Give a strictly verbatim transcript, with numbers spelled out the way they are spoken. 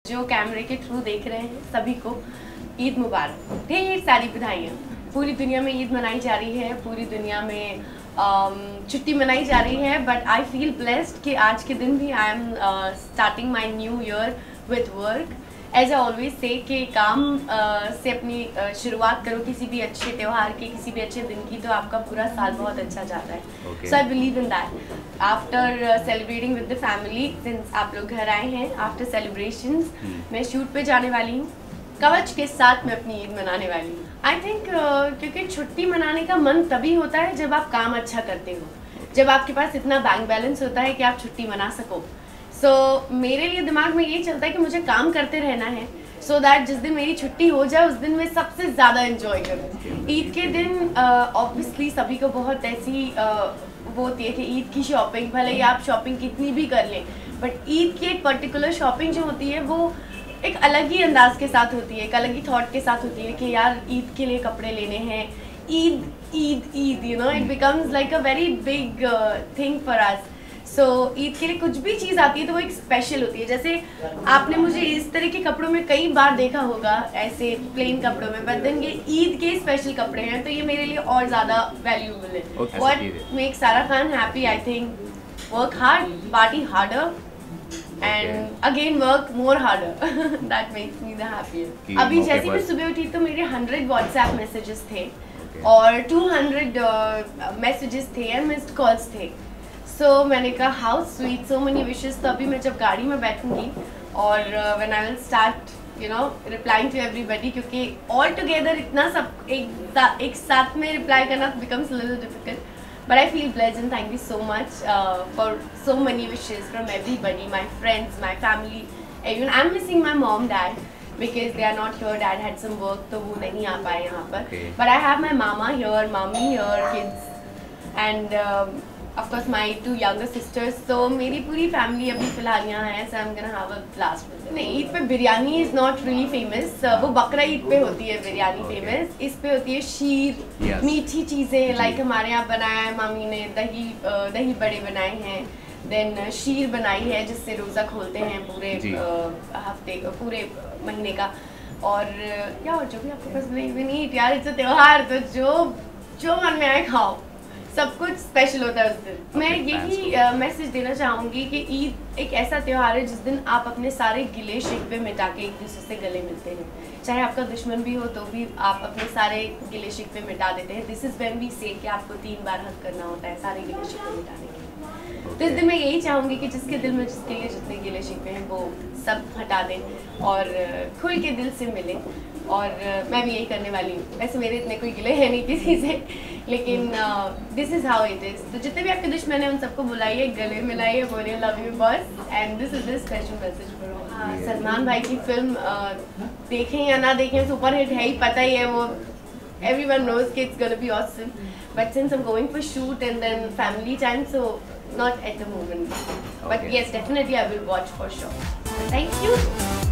जो कैमरे के थ्रू देख रहे हैं सभी को ईद मुबारक, ढेर सारी बधाइयाँ। पूरी दुनिया में ईद मनाई जा रही है, पूरी दुनिया में छुट्टी मनाई जा रही है, बट आई फील ब्लेस्ड कि आज के दिन भी I am starting my new year with work. As I always say कि काम uh, से अपनी uh, शुरुआत करो किसी भी अच्छे त्यौहार के, किसी भी अच्छे दिन की, तो आपका पूरा साल बहुत अच्छा जाता है। So I believe in that. After celebrating with the family, since आप लोग घर आए हैं आफ्टर सेलिब्रेशंस, मैं शूट पे जाने वाली हूँ। कवच के साथ मैं अपनी ईद मनाने वाली हूँ। आई थिंक uh, क्योंकि छुट्टी मनाने का मन तभी होता है जब आप काम अच्छा करते हो, जब आपके पास इतना बैंक बैलेंस होता है कि आप छुट्टी मना सको। सो so, मेरे लिए दिमाग में ये चलता है कि मुझे काम करते रहना है, सो so दैट जिस दिन मेरी छुट्टी हो जाए उस दिन मैं सबसे ज़्यादा एंजॉय करूँ। ईद के दिन ऑब्वियसली uh, सभी को बहुत ऐसी uh, वो होती है कि ईद की शॉपिंग, भले ही आप शॉपिंग कितनी भी कर लें, बट ईद की एक पर्टिकुलर शॉपिंग जो होती है वो एक अलग ही अंदाज के साथ होती है, एक अलग ही थॉट के साथ होती है कि यार ईद के लिए कपड़े लेने हैं। Eid Eid Eid you know, it becomes like a very big thing for us. So Eid के लिए कुछ भी चीज़ आती है तो वो एक स्पेशल होती है। जैसे आपने मुझे इस तरह के कपड़ों में कई बार देखा होगा, ऐसे प्लेन कपड़ों में, बट देन ये ईद के स्पेशल कपड़े हैं तो ये मेरे लिए और ज़्यादा वैल्यूएबल है। What makes Sara Khan happy, I think work hard, party harder, and again work more harder. That makes me the happier. अभी जैसे मैं सुबह उठी तो मेरे हंड्रेड व्हाट्सएप मैसेजेस थे और टू हंड्रेड मैसेजेस थे और मिस्ड कॉल्स थे। सो so, मैंने कहा how sweet, so many wishes. तो अभी मैं जब गाड़ी में बैठूंगी और when I will start you know replying to everybody, क्योंकि ऑल टुगेदर इतना सब एक एक साथ में रिप्लाई करना becomes little difficult. But I feel blessed and thank you so much uh, for so many wishes from everybody, my friends, my family, everyone. I'm missing my mom, dad because they are not here. Dad had some work, तो वो नहीं आ पाए यहाँ पर. Okay. But I have my mama here, mommy here, kids, and um, of course my two younger sisters. So मेरी पूरी family अभी फिलहाल यहाँ है. So I'm gonna have a blast with it. नहीं, ईद पे biryani is not really famous. Uh, वो बकरा ईद पे होती है बिरयानी famous. इस पे होती है शीर, yes. मीठी चीज़ें, like हमारे यहाँ बनाया है मामी ने, दही uh, दही बड़े बनाए हैं, then uh, शीर बनाई है जिससे रोज़ा खोलते हैं पूरे uh, हफ्ते पूरे महीने का। और uh, या और जो भी आपके पास नहीं यार, इट्स त्योहार, तो जो जो मन में आए खाओ, सब कुछ स्पेशल होता है उस दिन। मैं यही मैसेज देना चाहूँगी कि ईद एक ऐसा त्यौहार है जिस दिन आप अपने सारे गिले शिकवे मिटा के एक दूसरे से गले मिलते हैं। चाहे आपका दुश्मन भी हो तो भी आप अपने सारे गिले शिकवे मिटा देते हैं। दिस इज़ व्हेन वी से कि आपको तीन बार हक करना होता है सारे गिले शिकवे मिटाने के लिए। तो इस दिन मैं यही चाहूँगी कि जिसके दिल में जिसके लिए जितने गिले शिकवे हैं वो सब हटा दें और खुल के दिल से मिलें। और uh, मैं भी यही करने वाली हूँ। वैसे मेरे इतने कोई गिले हैं नहीं किसी से, लेकिन this is how it is. तो जितने भी आपके दुश्मन हैं उन सबको बुलाइए, गले मिलाइए, बोलिए love you boss, and this is this special message for all. Salman भाई की फिल्म uh, देखें या ना देखें, सुपर हिट है ही, पता ही है वो, everyone knows कि it's gonna be awesome. But since I'm going for shoot and then family time, so not at the moment. But yes, definitely I will watch for sure. Thank you.